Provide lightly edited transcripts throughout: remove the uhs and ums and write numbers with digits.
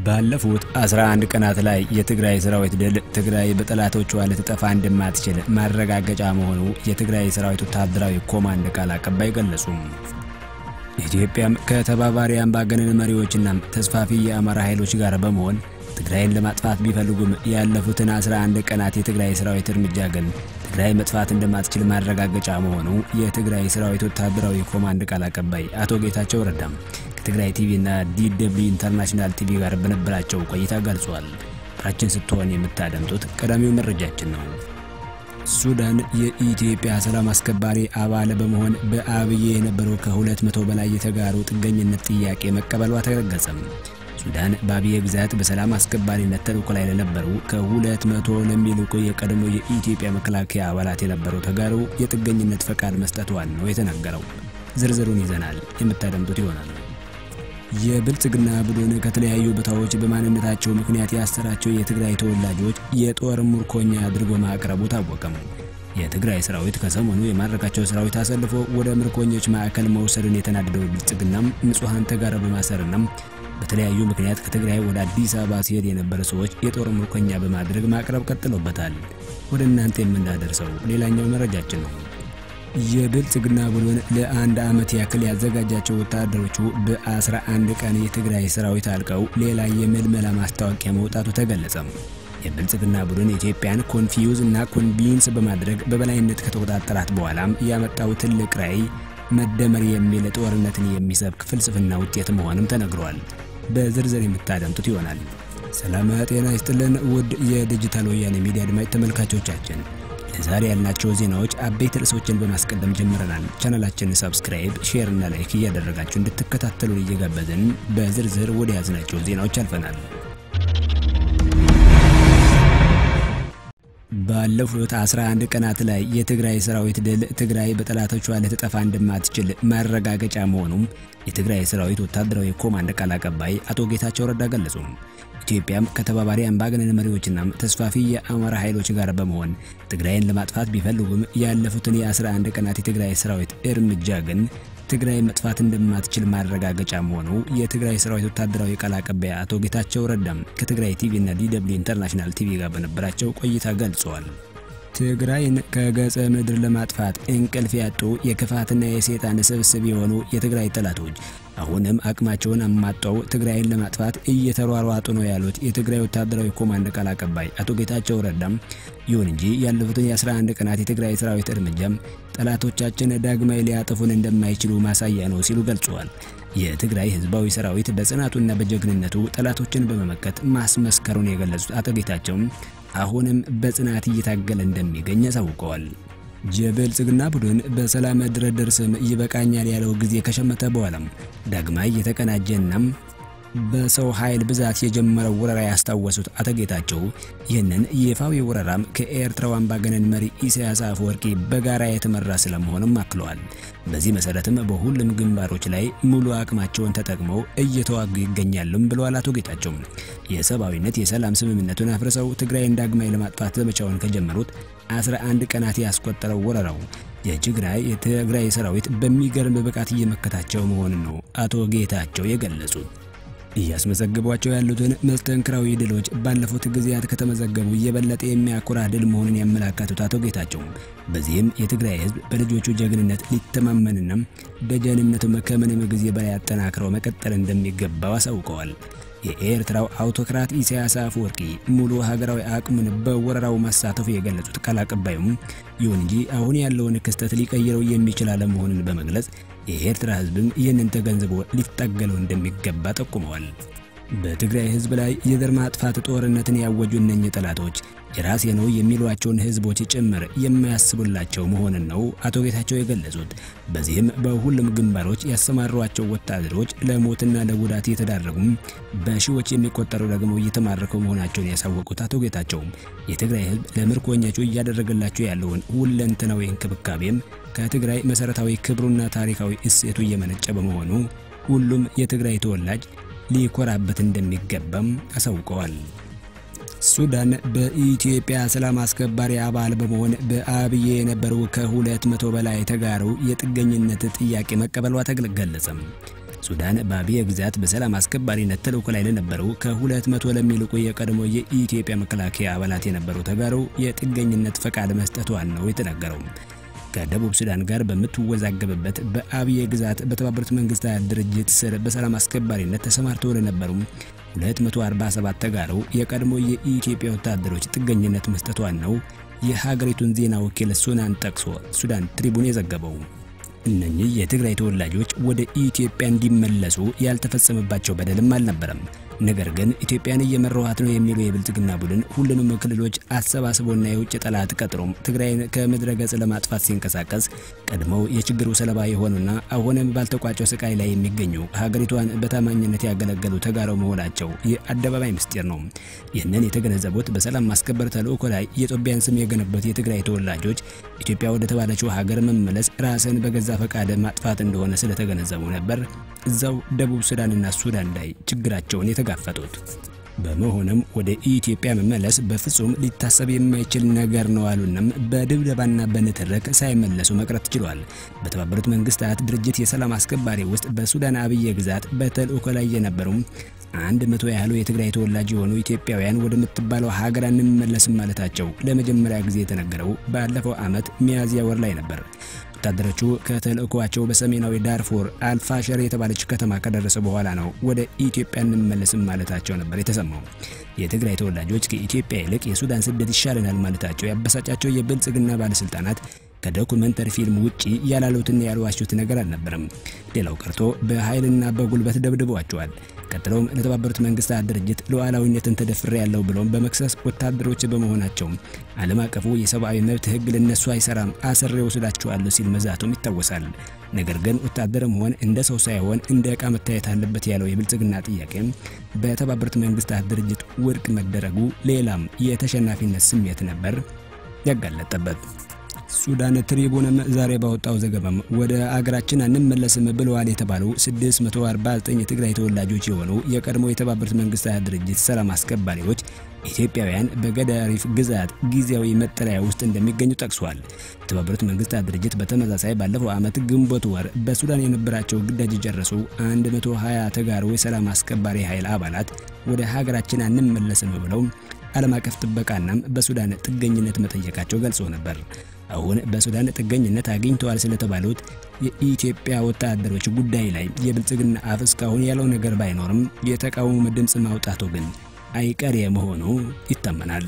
ባለፉት 11 ቀናት ላይ የትግራይ ሰራዊት ድል ትግራይ በጠላቶቿ ልትጠፋ እንደማትችል ማረጋገጫ መሆኑ የትግራይ ሰራዊት ወታደራዊ ኮማንድ ቃል አቀባይ ገለጹ። ኢትዮጵያም ከተባባሪ አምባገነን መሪዎችና ተስፋፊ የአማራ ኃይሎች ጋር በመሆን ትግራይን ለማጥፋት ቢፈልጉም ያለፉትን 11 ቀናት የትግራይ ሰራዊት እርምጃ ግን ትግራይ መጥፋት እንደማትችል ማረጋገጫ መሆኑ የትግራይ ሰራዊት ወታደራዊ ኮማንድ ቃል አቀባይ አቶ ጌታቸው ረዳም ከትግራይ ቲቪ እና ዲደብሊው ኢንተርናሽናል ቲቪ ጋር በነበራቸው ቆይታ ገልጿል። ራችን ስትሆን የምታደምጡት ቀዳሚው መረጃችን ነው። ሱዳን የኢትዮጵያ ሰላም አስከባሪ አባል በመሆን በአብዬ የነበረው ከ200 በላይ የተጋሩ ጥገኝነት ጥያቄ መቀበሏ ተገለጸ። ሱዳን በአብዬ ግዛት በሰላም አስከባሪነት ተልዕኮ ላይ ለነበሩ ከ200 ለሚልቁ የቀድሞ የኢትዮጵያ መከላከያ አባላት የነበሩ ተጋሩ የጥገኝነት ፈቃድ መስጠቷን ነው የተነገረው። ዝርዝሩን ይዘናል የምታደምጡት ይሆናል። የብልጽግና ቡድን ከተለያዩ ቦታዎች በማንነታቸው ምክንያት ያሰራቸው የትግራይ ተወላጆች የጦር ምርኮኛ አድርጎ ማቅረቡ ታወቀ። የትግራይ ሰራዊት ከሰሞኑ የማረካቸው ሰራዊት አሰልፎ ወደ ምርኮኞች ማዕከል መውሰድን የተናደደው ብልጽግና ንጹሃን ተጋሩ በማሰርና በተለያዩ ምክንያት ከትግራይ ወደ አዲስ አበባ ሲሄድ የነበረ ሰዎች የጦር ምርኮኛ በማድረግ ማቅረብ ቀጥሎበታል። ወደ እናንተ የምናደርሰው ሌላኛው መረጃችን ነው። የብልጽግና ቡድን ለአንድ ዓመት ያክል ያዘጋጃቸው ወታደሮቹ በ11 ቀን የትግራይ ሰራዊት አልቀው ሌላ የምልመላ ማስታወቂያ መውጣቱ ተገለጸ። የብልጽግና ቡድን ኢትዮጵያን ኮንፊውዝ እና ኮንቪንስ በማድረግ በበላይነት ከተቆጣጠራት በኋላም ያመጣው ትልቅ ራዕይ መደመር የሚል ጦርነትን የሚሰብክ ፍልስፍና ውጤት መሆኑም ተነግሯል። በዝርዝር የምታደምጡት ይሆናል። ሰላም ጤና ይስጥልን ውድ የዲጂታል ወያኔ ሚዲያ አድማጭ ተመልካቾቻችን፣ ለዛሬ ያልናቸው ዜናዎች አበይት ርዕሶችን በማስቀደም ጀምረናል። ቻናላችንን ሰብስክራይብ፣ ሼር እና ላይክ እያደረጋችሁ እንድትከታተሉን እየጋበዝን በዝርዝር ወደ ያዝናቸው ዜናዎች አልፈናል። ባለፉት 11 ቀናት ላይ የትግራይ ሰራዊት ድል ትግራይ በጠላቶቿ ልትጠፋ እንደማትችል ማረጋገጫ መሆኑን የትግራይ ሰራዊት ወታደራዊ ኮማንድ ቃል አቀባይ አቶ ጌታቸው ረዳ ገለጹ። ኢትዮጵያም ከተባባሪ አምባገነን መሪዎችና ተስፋፊ የአማራ ኃይሎች ጋር በመሆን ትግራይን ለማጥፋት ቢፈልጉም ያለፉትን የ11 ቀናት የትግራይ ሰራዊት እርምጃ ግን ትግራይ መጥፋት እንደማትችል ማረጋገጫ መሆኑ የትግራይ ሰራዊት ወታደራዊ ቃል አቀባይ አቶ ጌታቸው ረዳም ከትግራይ ቲቪ እና ዲደብሊው ኢንተርናሽናል ቲቪ ጋር በነበራቸው ቆይታ ገልጸዋል። ትግራይን ከገጸ ምድር ለማጥፋት እንቅልፍ ያጡ የክፋትና የሰይጣን ስብስብ የሆኑ የትግራይ ጠላቶች አሁንም አቅማቸውን አማጣው ትግራይን ለማጥፋት እየተሯሯጡ ነው ያሉት የትግራይ ወታደራዊ ኮማንድ ቃል አቀባይ አቶ ጌታቸው ረዳም ይሁን እንጂ ያለፉትን የ11 ቀናት የትግራይ ሰራዊት እርምጃም ጠላቶቻችን ዳግማይ ሊያጠፉን እንደማይችሉ ማሳያ ነው ሲሉ ገልጸዋል። የትግራይ ህዝባዊ ሰራዊት በጽናቱና በጀግንነቱ ጠላቶችን በመመከት ማስመስከሩን የገለጹት አቶ ጌታቸው አሁንም በጽናት እየታገለ እንደሚገኝ አሳውቀዋል። የብልጽግና ቡድን በሰላም ድርድር ስም ይበቃኛል ያለው ጊዜ ከሸመተ በኋላም ዳግማይ የተቀናጀና በሰው ኃይል ብዛት የጀመረው ወረራ ያስታወሱት አቶ ጌታቸው ይህንን ይፋዊ ወረራም ከኤርትራው አምባገነን መሪ ኢሳያስ አፈወርቂ በጋራ የተመራ ስለመሆኑም አክለዋል። በዚህ መሰረትም በሁሉም ግንባሮች ላይ ሙሉ አቅማቸውን ተጠቅመው እየተዋጉ ይገኛሉም ብለዋል አቶ ጌታቸው። የሰብአዊነት የሰላም ስምምነቱን አፍርሰው ትግራይን ዳግማይ ለማጥፋት ዘመቻውን ከጀመሩት 11 ቀናት ያስቆጠረው ወረራው የትግራይ ሰራዊት በሚገርም ብቃት እየመከታቸው መሆኑን ነው አቶ ጌታቸው የገለጹት። እያስመዘገቧቸው ያሉትን መስተንክራዊ ድሎች ባለፉት ጊዜያት ከተመዘገቡ የበለጠ የሚያኮራ ድል መሆኑን ያመላከቱት አቶ ጌታቸው በዚህም የትግራይ ህዝብ በልጆቹ ጀግንነት ሊተማመንና ደጀንነቱን ከምንም ጊዜ በላይ አጠናክረው መቀጠል እንደሚገባው አሳውቀዋል። የኤርትራው አውቶክራት ኢሳያስ አፈወርቂ ሙሉ ሀገራዊ አቅሙን በወረራው ማሳተፉ የገለጹት ቃል አቀባዩም ይሁን እንጂ አሁን ያለውን ክስተት ሊቀይረው የሚችል አለመሆኑን በመግለጽ የኤርትራ ህዝብም ይህንን ተገንዝቦ ሊታገለው እንደሚገባ ጠቁመዋል። በትግራይ ህዝብ ላይ የዘር ማጥፋት ጦርነትን ያወጁ እነኚህ ጠላቶች የራሴ ነው የሚሏቸውን ህዝቦች ጭምር የማያስቡላቸው መሆኑን ነው አቶ ጌታቸው የገለጹት። በዚህም በሁሉም ግንባሮች ያሰማሯቸው ወታደሮች ለሞትና ለጉዳት የተዳረጉም በሺዎች የሚቆጠሩ ደግሞ እየተማረኩ መሆናቸውን ያሳወቁት አቶ ጌታቸው የትግራይ ህዝብ ለምርኮኞቹ እያደረገላቸው ያለውን ሁለንተናዊ እንክብካቤም ከትግራይ መሰረታዊ ክብሩና ታሪካዊ እሴቱ እየመነጨ በመሆኑ ሁሉም የትግራይ ተወላጅ ሊኮራበት እንደሚገባም አሳውቀዋል። ሱዳን በኢትዮጵያ ሰላም አስከባሪ አባል በመሆን በአብዬ የነበሩ ከ200 በላይ ተጋሩ የጥገኝነት ጥያቄ መቀበሏ ተገለጸ። ሱዳን በአብዬ ግዛት በሰላም አስከባሪነት ተልዕኮ ላይ ለነበሩ ከ200 ለሚልቁ የቀድሞ የኢትዮጵያ መከላከያ አባላት የነበሩ ተጋሩ የጥገኝነት ፈቃድ መስጠቷን ነው የተነገረው። ከደቡብ ሱዳን ጋር በምትወዛገብበት በአብዬ ግዛት በተባበሩት መንግስታት ድርጅት ስር በሰላም አስከባሪነት ተሰማርተው ለነበሩ 247 ተጋሩ የቀድሞ የኢትዮጵያ ወታደሮች ጥገኝነት መስጠቷን ነው የሀገሪቱን ዜና ወኪል ሱናን ጠቅሶ ሱዳን ትሪቡን የዘገበው። እነኚህ የትግራይ ተወላጆች ወደ ኢትዮጵያ እንዲመለሱ ያልተፈጸመባቸው በደልም አልነበረም። ነገር ግን ኢትዮጵያን እየመራዋት ነው የሚለው የብልጽግና ቡድን ሁሉንም ክልሎች አሰባስቦና የውጭ ጠላት ቀጥሮም ትግራይን ከምድረ ገጽ ለማጥፋት ሲንቀሳቀስ ቀድሞው የችግሩ ሰለባ የሆኑና አሁንም ባልተቋጨው ስቃይ ላይ የሚገኙ ሀገሪቷን በታማኝነት ያገለገሉ ተጋሩ መሆናቸው የአደባባይ ምስጢር ነው። ይህንን የተገነዘቡት በሰላም ማስከበር ተልዕኮ ላይ የጦቢያን ስም የገነቡት የትግራይ ተወላጆች ኢትዮጵያ ወደ ተባለችው ሀገር መመለስ ራስን በገዛ ፈቃድ ማጥፋት እንደሆነ ስለተገነዘቡ ነበር እዛው ደቡብ ሱዳንና ሱዳን ላይ ችግራቸውን የተጋፈጡት። በመሆኑም ወደ ኢትዮጵያ መመለስ በፍጹም ሊታሰብ የማይችል ነገር ነው አሉንም በድብደባና በንትርክ ሳይመለሱ መቅረት ችሏል። በተባበሩት መንግስታት ድርጅት የሰላም አስከባሪ ውስጥ በሱዳን አብዬ ግዛት በተልዕኮ ላይ የነበሩ 100 ያህሉ የትግራይ ተወላጅ የሆኑ ኢትዮጵያውያን ወደ ምትባለው ሀገር እንመለስም ማለታቸው ለመጀመሪያ ጊዜ የተነገረው ባለፈው ዓመት ሚያዝያ ወር ላይ ነበር። ወታደሮቹ ከተልዕኮአቸው በሰሜናዊ ዳርፉር አልፋሸር የተባለች ከተማ ከደረሰ በኋላ ነው ወደ ኢትዮጵያ እንመለስም ማለታቸው ነበር የተሰማው። የትግራይ ተወላጆች ከኢትዮጵያ ይልቅ የሱዳን ስደት ይሻለናል ማለታቸው ያበሳጫቸው የብልጽግና ባለስልጣናት ከዶኩመንተሪ ፊልም ውጪ ያላሉትና ያልዋሹት ነገር አልነበረም። ሌላው ቀርቶ በኃይልና በጉልበት ደብድበዋቸዋል። ቀጥሎም ለተባበሩት መንግስታት ድርጅት ሉዓላዊነትን ተደፍሬ ያለው ብሎም በመክሰስ ወታደሮች በመሆናቸው ዓለም አቀፉ የሰብአዊ መብት ህግ ለነሱ አይሰራም አስሬ ወስዳቸዋለሁ ሲል መዛቱም ይታወሳል። ነገር ግን ወታደርም ሆነ እንደ ሰው ሳይሆን እንደ ዕቃ መታየት አለበት ያለው የብልጽግና ጥያቄ በተባበሩት መንግስታት ድርጅት ውድቅ መደረጉ ሌላም የተሸናፊነት ስሜት ነበር ያጋለጠበት። ሱዳን ትሪቡንም ዛሬ ባወጣው ዘገባም ወደ አገራችን አንመለስም ብለዋል የተባሉ 649 የትግራይ ተወላጆች የሆኑ የቀድሞ የተባበሩት መንግስታት ድርጅት ሰላም አስከባሪዎች ኢትዮጵያውያን በገዳሪፍ ግዛት ጊዜያዊ መጠለያ ውስጥ እንደሚገኙ ጠቅሷል። የተባበሩት መንግስታት ድርጅት በተመሳሳይ ባለፈው ዓመት ግንቦት ወር በሱዳን የነበራቸው ግዳጅ የጨረሱ 120 ተጋሩ የሰላም አስከባሪ ኃይል አባላት ወደ ሀገራችን አንመለስም ብለው ዓለም አቀፍ ጥበቃናም በሱዳን ጥገኝነት መጠየቃቸው ገልጾ ነበር። አሁን በሱዳን ጥገኝነት አግኝተዋል ስለተባሉት የኢትዮጵያ ወታደሮች ጉዳይ ላይ የብልጽግና አፍ እስካሁን ያለው ነገር ባይኖርም የተቃውሞ ድምጽ ማውጣቱ ግን አይቀሬ መሆኑ ይታመናል።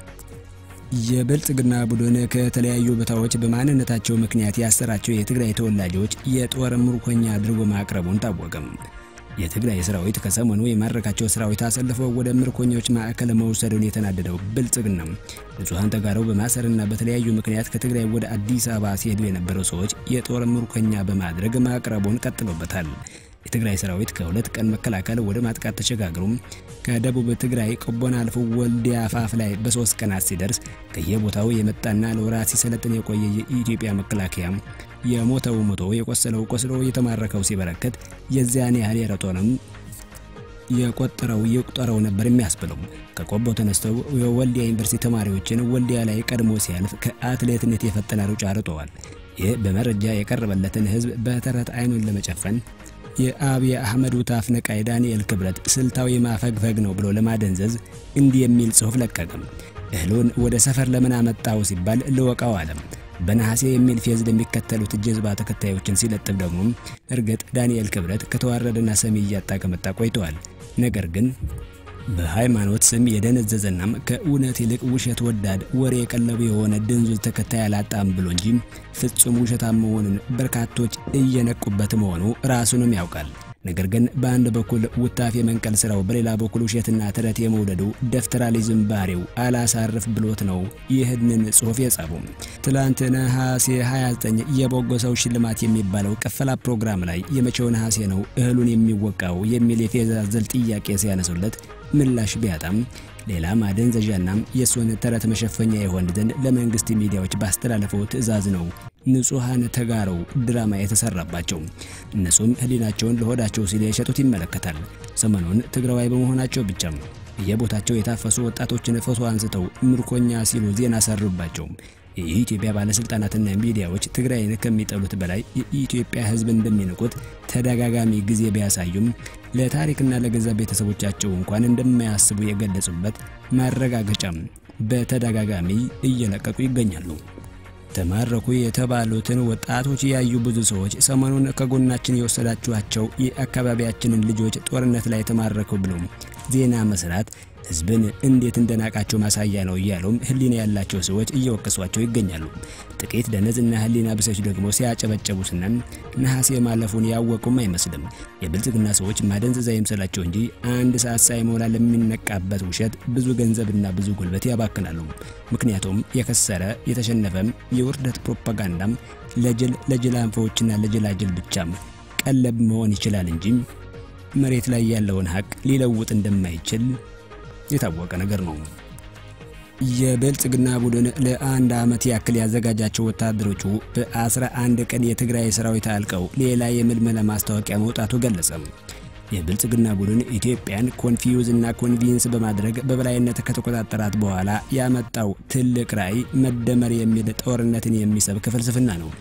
የብልጽግና ቡድን ከተለያዩ ቦታዎች በማንነታቸው ምክንያት ያሰራቸው የትግራይ ተወላጆች የጦር ምርኮኛ አድርጎ ማቅረቡን ታወቀም። የትግራይ ሰራዊት ከሰሞኑ የማረካቸው ሰራዊት አሰልፎ ወደ ምርኮኞች ማዕከል መውሰዱን የተናደደው ብልጽግና ንጹሃን ተጋሩ በማሰርና በተለያዩ ምክንያት ከትግራይ ወደ አዲስ አበባ ሲሄዱ የነበሩ ሰዎች የጦር ምርኮኛ በማድረግ ማቅረቡን ቀጥሎበታል። የትግራይ ሰራዊት ከሁለት ቀን መከላከል ወደ ማጥቃት ተሸጋግሮ ከደቡብ ትግራይ ቆቦን አልፎ ወልዲያ አፋፍ ላይ በ3 ቀናት ሲደርስ ከየቦታው የመጣና ለወራት ሲሰለጥን የቆየ የኢትዮጵያ መከላከያ የሞተው ሞቶ የቆሰለው ቆስሎ የተማረከው ሲበረከት የዚያን ያህል የረቶንም የቆጠረው ነበር የሚያስብለው። ከቆቦ ተነስተው የወልዲያ ዩኒቨርሲቲ ተማሪዎችን ወልዲያ ላይ ቀድሞ ሲያልፍ ከአትሌትነት የፈጠነ ሩጫ ርጠዋል። ይህ በመረጃ የቀረበለትን ህዝብ በተረት አይኑን ለመጨፈን የአብይ አህመድ ታፍነቃይ ዳንኤል ክብረት ስልታዊ ማፈግፈግ ነው ብሎ ለማደንዘዝ እንዲህ የሚል ጽሑፍ ለቀቀም። እህሉን ወደ ሰፈር ለምን አመጣው ሲባል ለወቃው ዓለም በነሐሴ የሚል ፌዝ ለሚከተሉት ጀዝባ ተከታዮችን ሲለጥፍ ደግሞ እርግጥ ዳንኤል ክብረት ከተዋረደና ሰሚ ያጣ ከመጣ ቆይቷል። ነገር ግን በሃይማኖት ስም የደነዘዘናም ከእውነት ይልቅ ውሸት ወዳድ ወሬ የቀለበ የሆነ ድንዙዝ ተከታይ አላጣም ብሎ እንጂ ፍጹም ውሸታም መሆኑን በርካቶች እየነቁበት መሆኑ ራሱንም ያውቃል። ነገር ግን በአንድ በኩል ውታፍ የመንቀል ስራው በሌላ በኩል ውሸትና ተረት የመውደዱ ደፍተራሊዝም ባሪው አላሳርፍ ብሎት ነው ይህንን ጽሑፍ የጻፈው። ትላንት ነሐሴ 29 የበጎ ሰው ሽልማት የሚባለው ቀፈላ ፕሮግራም ላይ የመቼው ነሐሴ ነው እህሉን የሚወቃው የሚል የፌዛዘል ጥያቄ ሲያነሱለት ምላሽ ቢያጣም ሌላ ማደንዘዣናም የሱን ተረት መሸፈኛ ይሆን ዘንድ ለመንግስት ሚዲያዎች ባስተላለፈው ትዕዛዝ ነው ንጹሃን ተጋሩ ድራማ የተሰራባቸው። እነሱም ህሊናቸውን ለሆዳቸው ሲል የሸጡት ይመለከታል። ሰሞኑን ትግራዋይ በመሆናቸው ብቻም የቦታቸው የታፈሱ ወጣቶችን ፎቶ አንስተው ምርኮኛ ሲሉ ዜና ሰሩባቸው። የኢትዮጵያ ባለስልጣናትና ሚዲያዎች ትግራይን ከሚጠሉት በላይ የኢትዮጵያ ህዝብ እንደሚንቁት ተደጋጋሚ ጊዜ ቢያሳዩም ለታሪክና ለገዛ ቤተሰቦቻቸው እንኳን እንደማያስቡ የገለጹበት ማረጋገጫም በተደጋጋሚ እየለቀቁ ይገኛሉ። ተማረኩ የተባሉትን ወጣቶች ያዩ ብዙ ሰዎች ሰሞኑን ከጎናችን የወሰዳችኋቸው የአካባቢያችንን ልጆች ጦርነት ላይ ተማረኩ ብለው ዜና መስራት ህዝብን እንዴት እንደናቃቸው ማሳያ ነው እያሉም ህሊና ያላቸው ሰዎች እየወቀሷቸው ይገኛሉ። ጥቂት ደነዝና ህሊና ብሰች ደግሞ ሲያጨበጨቡስና ነሐሴ ማለፉን ያወቁም አይመስልም። የብልጽግና ሰዎች ማደንዘዛ ይምሰላቸው እንጂ አንድ ሰዓት ሳይሞላ ለሚነቃበት ውሸት ብዙ ገንዘብና ብዙ ጉልበት ያባክናሉ። ምክንያቱም የከሰረ የተሸነፈም የውርደት ፕሮፓጋንዳም ለጅላንፎችና ለጅላጅል ብቻም ቀለብ መሆን ይችላል እንጂ መሬት ላይ ያለውን ሀቅ ሊለውጥ እንደማይችል የታወቀ ነገር ነው። የብልጽግና ቡድን ለአንድ አመት ያክል ያዘጋጃቸው ወታደሮቹ በ11 ቀን የትግራይ ሰራዊት አልቀው ሌላ የምልመላ ማስታወቂያ መውጣቱ ገለጸ። የብልጽግና ቡድን ኢትዮጵያን ኮንፊውዝ እና ኮንቪንስ በማድረግ በበላይነት ከተቆጣጠራት በኋላ ያመጣው ትልቅ ራዕይ መደመር የሚል ጦርነትን የሚሰብክ ፍልስፍና ነው።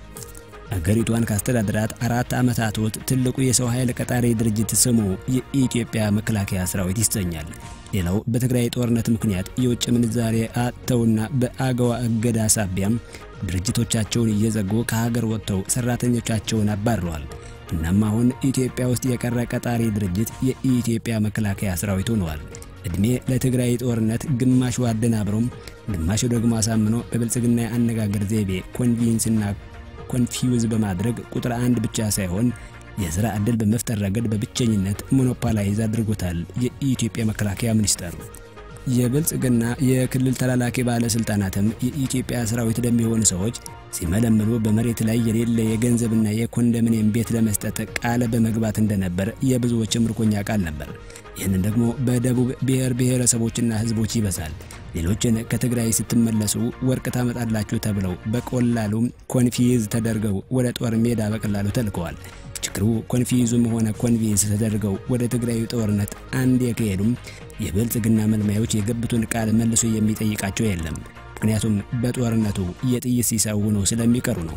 አገሪቷን ካስተዳደራት 4 አመታት ወጥ ትልቁ የሰው ኃይል ቀጣሪ ድርጅት ስሙ የኢትዮጵያ መከላከያ ሰራዊት ይሰኛል። ሌላው በትግራይ ጦርነት ምክንያት የውጭ ምንዛሬ አጥተውና በአገዋ እገዳ ሳቢያም ድርጅቶቻቸውን እየዘጉ ከሀገር ወጥተው ሰራተኞቻቸውን አባረዋል። እናም አሁን ኢትዮጵያ ውስጥ የቀረ ቀጣሪ ድርጅት የኢትዮጵያ መከላከያ ሰራዊት ሆኗል። እድሜ ለትግራይ ጦርነት ግማሹ አደናብሮም ግማሹ ደግሞ አሳምኖ በብልጽግና አነጋገር ዘይቤ ኮንቪንስና ኮንፊውዝ በማድረግ ቁጥር 1 ብቻ ሳይሆን የሥራ ዕድል በመፍጠር ረገድ በብቸኝነት ሞኖፖላይዝ አድርጎታል የኢትዮጵያ መከላከያ ሚኒስቴር። የብልጽግና የክልል ተላላኪ ባለስልጣናትም የኢትዮጵያ ሰራዊት ለሚሆኑ ሰዎች ሲመለምሉ በመሬት ላይ የሌለ የገንዘብና የኮንዶሚኒየም ቤት ለመስጠት ቃል በመግባት እንደነበር የብዙዎች ምርኮኛ ቃል ነበር። ይህንን ደግሞ በደቡብ ብሔረሰቦችና ህዝቦች ይበዛል። ሌሎችን ከትግራይ ስትመለሱ ወርቅ ታመጣላችሁ ተብለው በቆላሉ ኮንፊውዝ ተደርገው ወደ ጦር ሜዳ በቀላሉ ተልከዋል። ችግሩ ኮንፊውዝም ሆነ ኮንቪንስ ተደርገው ወደ ትግራይ ጦርነት አንድ የከሄዱም የብልጽግና መልማዮች የገቡትን ቃል መልሶ የሚጠይቃቸው የለም። ምክንያቱም በጦርነቱ የጥይት ሲሳው ነው ስለሚቀሩ ነው።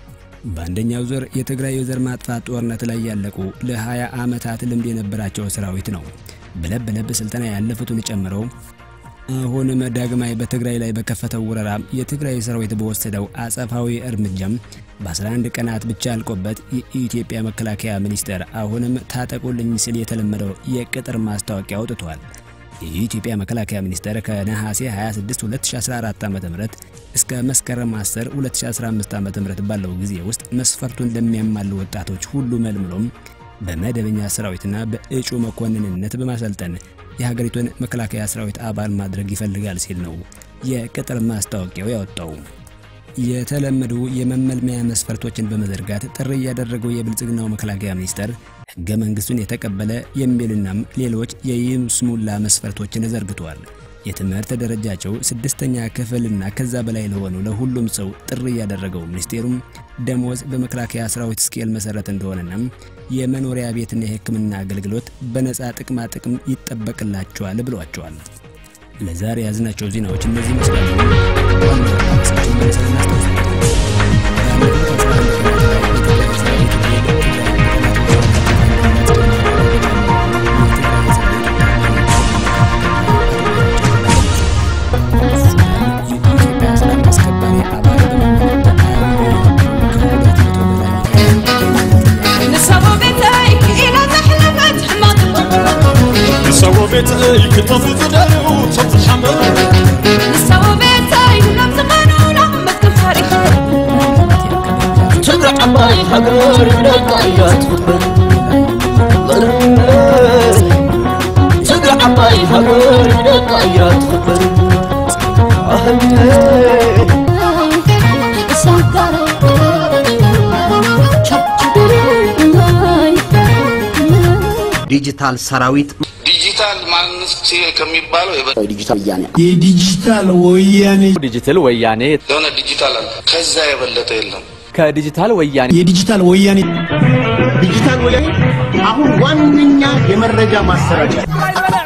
በአንደኛው ዙር የትግራይ የዘር ማጥፋት ጦርነት ላይ ያለቁ ለ20 አመታት ልምድ የነበራቸው ሰራዊት ነው። በለብ ስልጠና ያለፉትን ጨምረው አሁንም ዳግማይ በትግራይ ላይ በከፈተው ወረራ የትግራይ ሰራዊት በወሰደው አጸፋዊ እርምጃም በ11 ቀናት ብቻ አልቆበት የኢትዮጵያ መከላከያ ሚኒስቴር አሁንም ታጠቁልኝ ሲል የተለመደው የቅጥር ማስታወቂያ አውጥቷል። የኢትዮጵያ መከላከያ ሚኒስቴር ከነሐሴ 26 2014 ዓ.ም እስከ መስከረም 10 2015 ዓ.ም ባለው ጊዜ ውስጥ መስፈርቱን ለሚያሟሉ ወጣቶች ሁሉ መልምሎም በመደበኛ ሰራዊትና በእጩ መኮንንነት በማሰልጠን የሀገሪቱን መከላከያ ሰራዊት አባል ማድረግ ይፈልጋል ሲል ነው የቅጥር ማስታወቂያው ያወጣው። የተለመዱ የመመልመያ መስፈርቶችን በመዘርጋት ጥሪ ያደረገው የብልጽግናው መከላከያ ሚኒስቴር ህገ መንግስቱን የተቀበለ የሚልናም ሌሎች የይስሙላ መስፈርቶችን ዘርግቷል። የትምህርት ደረጃቸው 6ኛ ክፍልና ከዛ በላይ ለሆኑ ለሁሉም ሰው ጥሪ ያደረገው ሚኒስቴሩም ደሞዝ በመከላከያ ሰራዊት ስኬል መሰረት እንደሆነና የመኖሪያ ቤትና የሕክምና አገልግሎት በነፃ ጥቅም ይጠበቅላቸዋል ብሏቸዋል። ለዛሬ ያዝናቸው ዜናዎች እነዚህ መስላሉ። ዲጂታል ሰራዊት ዲጂታል ማንስት ከሚባለው የዲጂታል ወያኔ የሆነ ዲጂታል አለ። ከዛ የበለጠ የለም። ከዲጂታል ወያኔ ዲጂታል ወያኔ አሁን ዋንኛ የመረጃ ማሰራጫ